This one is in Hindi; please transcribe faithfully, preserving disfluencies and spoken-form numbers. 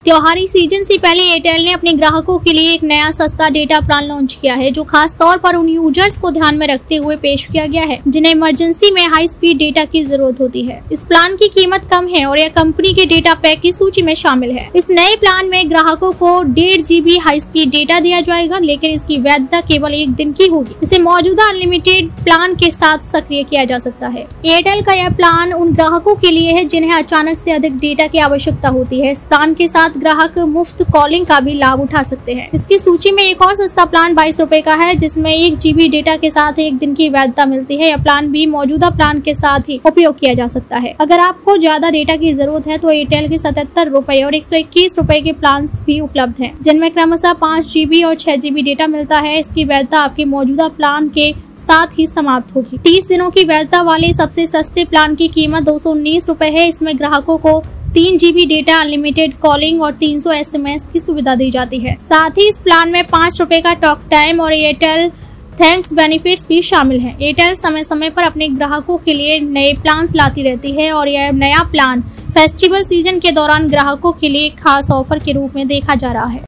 त्योहारी सीजन से पहले एयरटेल ने अपने ग्राहकों के लिए एक नया सस्ता डेटा प्लान लॉन्च किया है, जो खास तौर पर उन यूजर्स को ध्यान में रखते हुए पेश किया गया है जिन्हें इमरजेंसी में हाई स्पीड डेटा की जरूरत होती है। इस प्लान की कीमत कम है और यह कंपनी के डेटा पैक की सूची में शामिल है। इस नए प्लान में ग्राहकों को डेढ़ जीबी हाई स्पीड डेटा दिया जाएगा, लेकिन इसकी वैधता केवल एक दिन की होगी। इसे मौजूदा अनलिमिटेड प्लान के साथ सक्रिय किया जा सकता है। एयरटेल का यह प्लान उन ग्राहकों के लिए है जिन्हें अचानक से अधिक डेटा की आवश्यकता होती है। इस प्लान के साथ ग्राहक मुफ्त कॉलिंग का भी लाभ उठा सकते हैं। इसकी सूची में एक और सस्ता प्लान बाईस रुपए का है, जिसमें एक जीबी डेटा के साथ एक दिन की वैधता मिलती है। यह प्लान भी मौजूदा प्लान के साथ ही उपयोग किया जा सकता है। अगर आपको ज्यादा डेटा की जरूरत है तो एयरटेल के सतहत्तर रुपए और एक सौ इक्कीस रुपए के प्लान भी उपलब्ध हैं, जिनमें क्रमशः पाँच जीबी और छह जीबी डेटा मिलता है। इसकी वैधता आपके मौजूदा प्लान के साथ ही समाप्त होगी। तीस दिनों की वैधता वाले सबसे सस्ते प्लान की कीमत दो सौ उन्नीस रुपए है। इसमें ग्राहकों को तीन जीबी डेटा, अनलिमिटेड कॉलिंग और तीन सौ एस एम एस की सुविधा दी जाती है। साथ ही इस प्लान में पाँच रुपए का टॉक टाइम और एयरटेल थैंक्स बेनिफिट्स भी शामिल हैं। एयरटेल समय समय पर अपने ग्राहकों के लिए नए प्लान लाती रहती है और यह नया प्लान फेस्टिवल सीजन के दौरान ग्राहकों के लिए खास ऑफर के रूप में देखा जा रहा है।